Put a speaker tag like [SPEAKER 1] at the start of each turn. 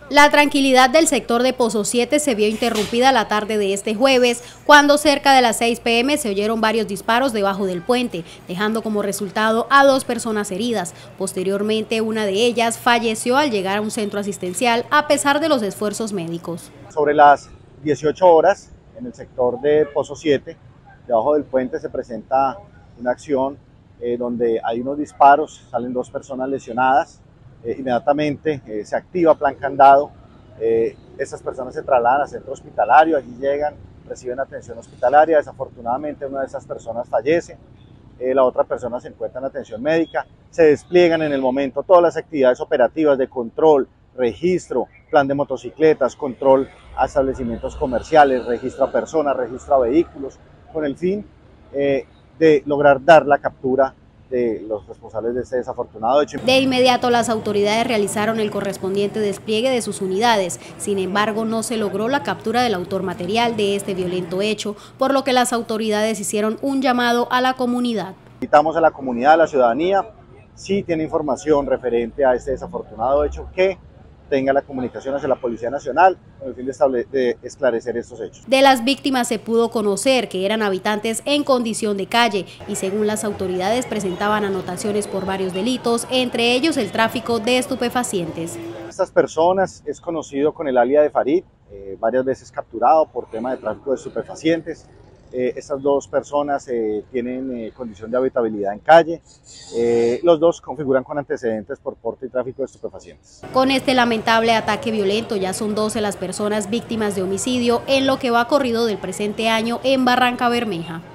[SPEAKER 1] La tranquilidad del sector de Pozo 7 se vio interrumpida la tarde de este jueves, cuando cerca de las 6 p.m. se oyeron varios disparos debajo del puente, dejando como resultado a 2 personas heridas. Posteriormente, una de ellas falleció al llegar a un centro asistencial a pesar de los esfuerzos médicos.
[SPEAKER 2] Sobre las 18 horas, en el sector de Pozo 7, debajo del puente, se presenta una acción donde hay unos disparos, salen 2 personas lesionadas. Inmediatamente se activa plan candado, estas personas se trasladan al centro hospitalario, allí llegan, reciben atención hospitalaria. Desafortunadamente una de esas personas fallece, la otra persona se encuentra en atención médica. Se despliegan en el momento todas las actividades operativas de control, registro, plan de motocicletas, control a establecimientos comerciales, registro a personas, registro a vehículos, con el fin de lograr dar la captura de los responsables de este desafortunado hecho.
[SPEAKER 1] De inmediato las autoridades realizaron el correspondiente despliegue de sus unidades. Sin embargo, no se logró la captura del autor material de este violento hecho, por lo que las autoridades hicieron un llamado a la comunidad.
[SPEAKER 2] Invitamos a la comunidad, a la ciudadanía, si tiene información referente a este desafortunado hecho, que tenga la comunicación hacia la Policía Nacional con el fin de esclarecer estos hechos.
[SPEAKER 1] De las víctimas se pudo conocer que eran habitantes en condición de calle y según las autoridades presentaban anotaciones por varios delitos, entre ellos el tráfico de estupefacientes.
[SPEAKER 2] Estas personas es conocido con el alias de Farid, varias veces capturado por tema de tráfico de estupefacientes. Estas 2 personas tienen condición de habitabilidad en calle. Los 2 configuran con antecedentes por porte y tráfico de estupefacientes.
[SPEAKER 1] Con este lamentable ataque violento ya son 12 las personas víctimas de homicidio en lo que va corrido del presente año en Barrancabermeja.